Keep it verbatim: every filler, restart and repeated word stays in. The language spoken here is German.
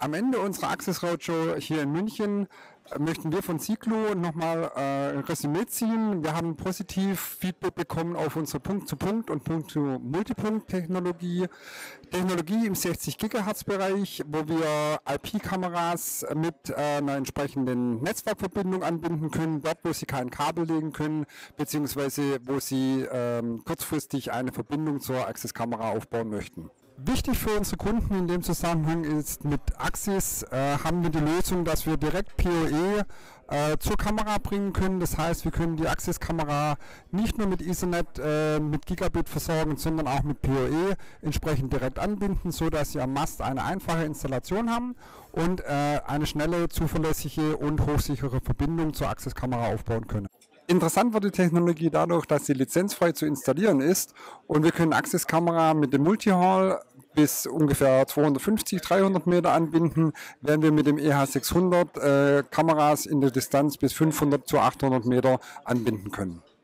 Am Ende unserer Access Roadshow hier in München äh, möchten wir von Siglo nochmal äh, ein Resümee ziehen. Wir haben positiv Feedback bekommen auf unsere Punkt-zu-Punkt- und Punkt-zu-Multipunkt-Technologie. Technologie im sechzig Gigahertz-Bereich, wo wir I P-Kameras mit äh, einer entsprechenden Netzwerkverbindung anbinden können, dort wo sie kein Kabel legen können, beziehungsweise wo sie ähm, kurzfristig eine Verbindung zur Access-Kamera aufbauen möchten. Wichtig für unsere Kunden in dem Zusammenhang ist, mit Axis äh, haben wir die Lösung, dass wir direkt P O E äh, zur Kamera bringen können. Das heißt, wir können die Axis-Kamera nicht nur mit Ethernet äh, mit Gigabit versorgen, sondern auch mit P O E entsprechend direkt anbinden, so dass Sie am Mast eine einfache Installation haben und äh, eine schnelle, zuverlässige und hochsichere Verbindung zur Axis-Kamera aufbauen können. Interessant wird die Technologie dadurch, dass sie lizenzfrei zu installieren ist und wir können Axis-Kamera mit dem Multi-Haul bis ungefähr zweihundertfünfzig, dreihundert Meter anbinden, während wir mit dem E H sechshundert äh, Kameras in der Distanz bis fünfhundert zu achthundert Meter anbinden können.